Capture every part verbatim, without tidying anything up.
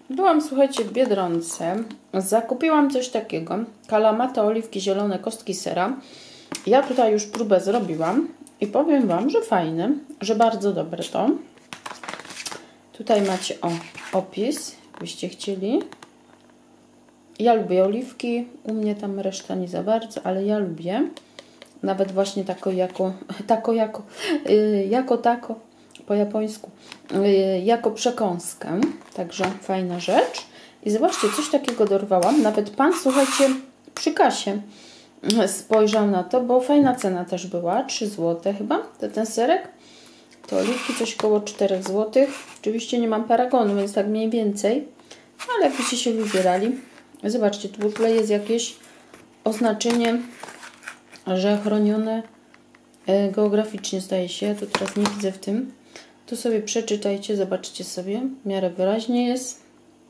Byłam, słuchajcie, w Biedronce. Zakupiłam coś takiego. Kalamata, oliwki zielone, kostki sera. Ja tutaj już próbę zrobiłam i powiem Wam, że fajne, że bardzo dobre to. Tutaj macie o opis, byście chcieli. Ja lubię oliwki, u mnie tam reszta nie za bardzo, ale ja lubię. Nawet właśnie tako jako, tako jako, yy, jako tako po japońsku, yy, jako przekąskę. Także fajna rzecz. I zobaczcie, coś takiego dorwałam. Nawet pan, słuchajcie, przy kasie spojrzał na to, bo fajna cena też była. trzy złote chyba, to ten serek. To oliwki coś koło cztery złote. Oczywiście nie mam paragonu, więc tak mniej więcej. Ale jakbyście się wybierali. Zobaczcie, tu w ogóle jest jakieś oznaczenie, że chronione geograficznie, zdaje się. Ja to teraz nie widzę w tym. Tu sobie przeczytajcie, zobaczcie sobie. W miarę wyraźnie jest.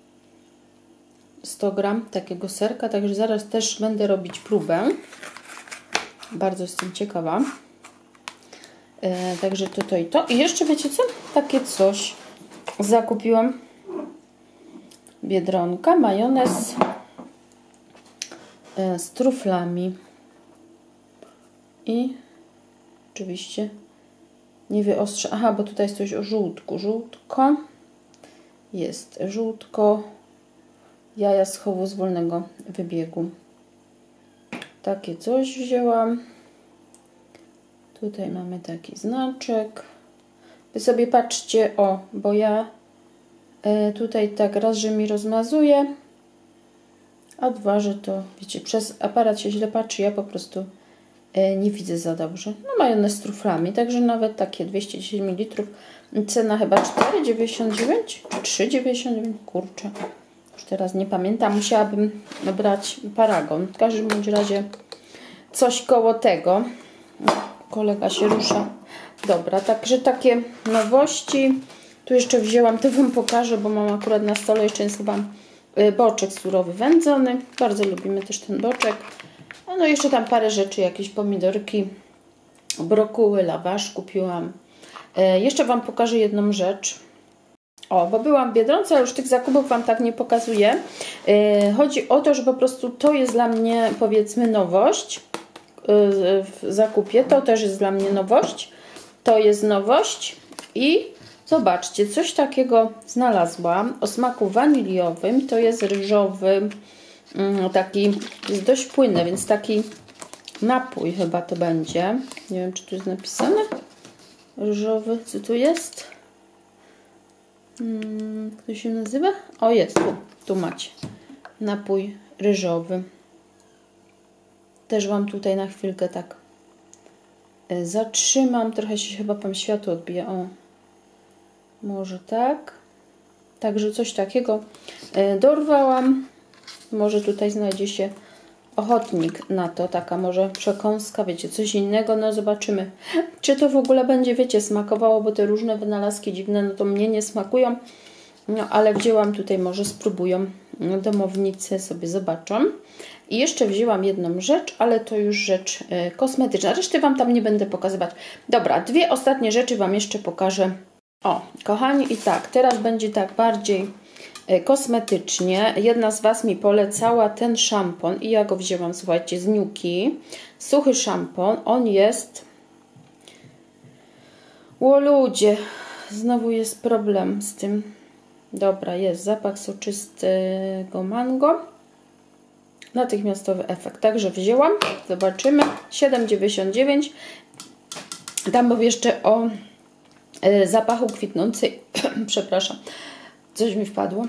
sto gram takiego serka, także zaraz też będę robić próbę. Bardzo jestem ciekawa. E, także to, to i to. I jeszcze wiecie co? Takie coś zakupiłam. Biedronka, majonez e, z truflami. I oczywiście nie wyostrzę. Aha, bo tutaj jest coś o żółtku. Żółtko. Jest żółtko. Jaja z chowu z wolnego wybiegu. Takie coś wzięłam. Tutaj mamy taki znaczek. Wy sobie patrzcie, o, bo ja e, tutaj tak raz, że mi rozmazuje, a dwa, że to, wiecie, przez aparat się źle patrzy, ja po prostu e, nie widzę za dobrze. No majonez z truflami, także nawet takie dwieście dziesięć mililitrów. Cena chyba cztery dziewięćdziesiąt dziewięć czy trzy dziewięćdziesiąt dziewięć, kurczę. Już teraz nie pamiętam, musiałabym brać paragon. W każdym bądź razie coś koło tego. Kolega się rusza. Dobra, także takie nowości. Tu jeszcze wzięłam, to Wam pokażę, bo mam akurat na stole jeszcze jest chyba boczek surowy wędzony. Bardzo lubimy też ten boczek. No jeszcze tam parę rzeczy, jakieś pomidorki, brokuły, lawasz kupiłam. Jeszcze Wam pokażę jedną rzecz. O, bo byłam w Biedronce, ale już tych zakupów Wam tak nie pokazuję. Yy, chodzi o to, że po prostu to jest dla mnie, powiedzmy, nowość yy, w zakupie. To też jest dla mnie nowość. To jest nowość. I zobaczcie, coś takiego znalazłam o smaku waniliowym. To jest ryżowy, yy, taki, jest dość płynny, więc taki napój chyba to będzie. Nie wiem, czy tu jest napisane. Ryżowy, co tu jest? Hmm, jak to się nazywa? O, jest, tu, tu macie. Napój ryżowy. Też Wam tutaj na chwilkę tak zatrzymam. Trochę się chyba tam światło odbija. O, może tak. Także coś takiego dorwałam. Może tutaj znajdzie się ochotnik na to. Taka może przekąska, wiecie, coś innego. No zobaczymy, czy to w ogóle będzie, wiecie, smakowało, bo te różne wynalazki dziwne, no to mnie nie smakują. No ale wzięłam tutaj, może spróbują domownicy, sobie zobaczą. I jeszcze wzięłam jedną rzecz, ale to już rzecz y, kosmetyczna. Reszty Wam tam nie będę pokazywać. Dobra, dwie ostatnie rzeczy Wam jeszcze pokażę. O, kochani, i tak, teraz będzie tak bardziej y, kosmetycznie. Jedna z Was mi polecała ten szampon i ja go wzięłam, słuchajcie, z Niuki. Suchy szampon. On jest... O ludzie, znowu jest problem z tym. Dobra, jest zapach soczystego mango. Natychmiastowy efekt. Także wzięłam. Zobaczymy. siedem dziewięćdziesiąt dziewięć. Tam mówię jeszcze o y, zapachu kwitnącej. Przepraszam. Coś mi wpadło.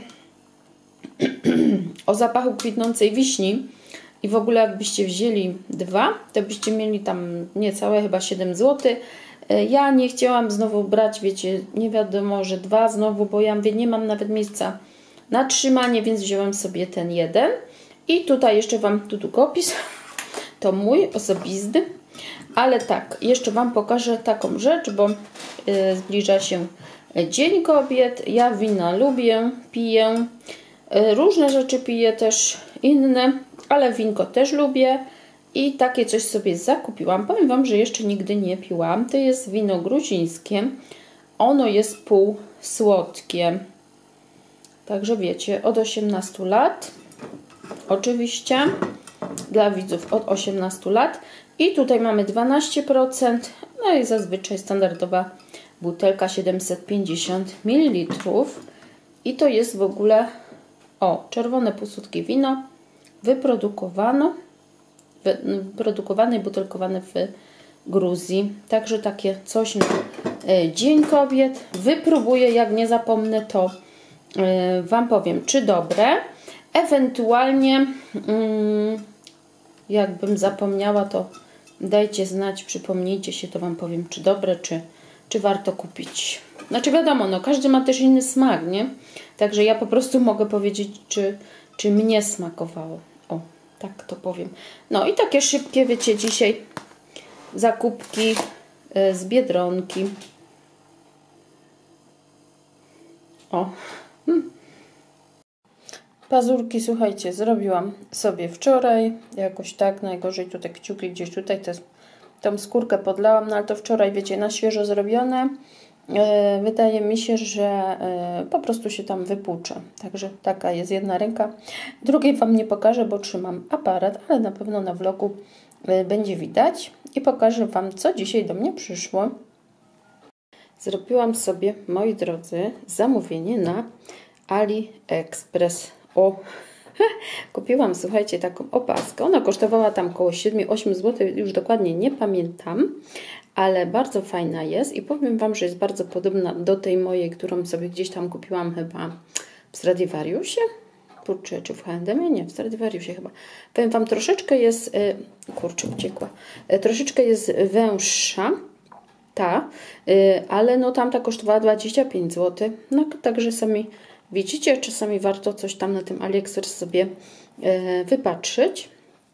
O zapachu kwitnącej wiśni. I w ogóle jakbyście wzięli dwa, to byście mieli tam niecałe chyba siedem złotych. Ja nie chciałam znowu brać, wiecie, nie wiadomo, że dwa znowu, bo ja mówię, nie mam nawet miejsca na trzymanie, więc wziąłem sobie ten jeden. I tutaj jeszcze Wam, tu długopis, to mój osobisty, ale tak, jeszcze Wam pokażę taką rzecz, bo y, zbliża się Dzień Kobiet. Ja wina lubię, piję, y, różne rzeczy piję też inne, ale winko też lubię. I takie coś sobie zakupiłam. Powiem Wam, że jeszcze nigdy nie piłam. To jest wino gruzińskie. Ono jest pół słodkie. Także wiecie, od osiemnastu lat. Oczywiście dla widzów od osiemnastu lat. I tutaj mamy dwanaście procent. No i zazwyczaj standardowa butelka siedemset pięćdziesiąt mililitrów. I to jest w ogóle, o, czerwone pusutkie wino. Wyprodukowano, wyprodukowane i butelkowane w Gruzji. Także takie coś na Dzień Kobiet. Wypróbuję, jak nie zapomnę, to yy, Wam powiem, czy dobre. Ewentualnie, yy, jakbym zapomniała, to dajcie znać, przypomnijcie się, to Wam powiem, czy dobre, czy, czy warto kupić. Znaczy wiadomo, no każdy ma też inny smak, nie? Także ja po prostu mogę powiedzieć, czy, czy mnie smakowało. O, tak to powiem. No i takie szybkie, wiecie, dzisiaj zakupki yy, z Biedronki. O, hmm. Pazurki, słuchajcie, zrobiłam sobie wczoraj, jakoś tak, najgorzej tutaj kciuki gdzieś tutaj, te, tą skórkę podlałam, no ale to wczoraj, wiecie, na świeżo zrobione. Yy, wydaje mi się, że yy, po prostu się tam wypłuczę. Także taka jest jedna ręka. Drugiej Wam nie pokażę, bo trzymam aparat, ale na pewno na vlogu yy, będzie widać. I pokażę Wam, co dzisiaj do mnie przyszło. Zrobiłam sobie, moi drodzy, zamówienie na AliExpress. O, kupiłam, słuchajcie, taką opaskę. Ona kosztowała tam około siedem osiem złotych, już dokładnie nie pamiętam, ale bardzo fajna jest i powiem Wam, że jest bardzo podobna do tej mojej, którą sobie gdzieś tam kupiłam chyba w Stradivariusie. Kurczę, czy w H and M? Nie, w Stradivariusie chyba. Powiem Wam, troszeczkę jest, kurczę, uciekła, troszeczkę jest węższa. Ta, ale no tamta kosztowała dwadzieścia pięć złotych, no także sami widzicie, czasami warto coś tam na tym AliExpress sobie wypatrzyć.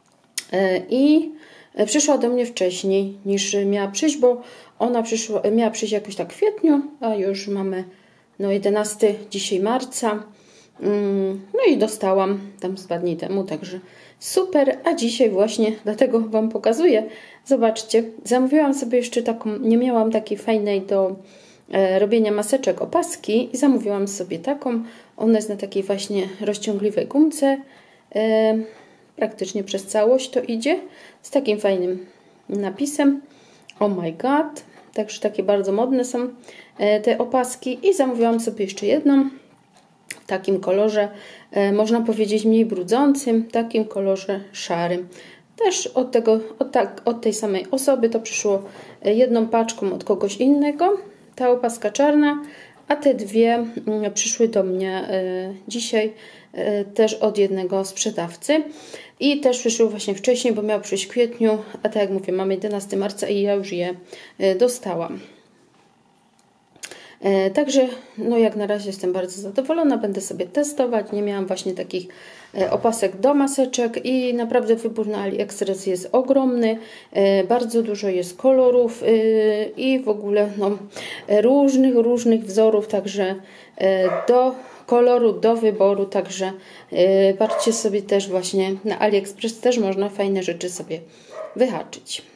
I przyszła do mnie wcześniej niż miała przyjść, bo ona przyszła, miała przyjść jakoś tak w kwietniu, a już mamy no jedenastego dzisiaj marca. No i dostałam tam z dwa dni temu, także super, a dzisiaj właśnie dlatego Wam pokazuję. Zobaczcie, zamówiłam sobie jeszcze taką, nie miałam takiej fajnej do e, robienia maseczek opaski i zamówiłam sobie taką. Ona jest na takiej właśnie rozciągliwej gumce. E, praktycznie przez całość to idzie. Z takim fajnym napisem. Oh my god. Także takie bardzo modne są e, te opaski. I zamówiłam sobie jeszcze jedną. W takim kolorze, e, można powiedzieć, mniej brudzącym, takim kolorze szarym. Też od, tego, od, tak, od tej samej osoby to przyszło jedną paczką od kogoś innego, ta opaska czarna, a te dwie mm, przyszły do mnie e, dzisiaj e, też od jednego sprzedawcy. I też przyszły właśnie wcześniej, bo miał przyjść w kwietniu, a tak jak mówię, mamy jedenastego marca i ja już je e, dostałam. E, także no jak na razie jestem bardzo zadowolona, będę sobie testować, nie miałam właśnie takich e, opasek do maseczek i naprawdę wybór na AliExpress jest ogromny, e, bardzo dużo jest kolorów e, i w ogóle no, różnych, różnych wzorów, także e, do koloru, do wyboru, także e, patrzcie sobie też właśnie na AliExpress, też można fajne rzeczy sobie wyhaczyć.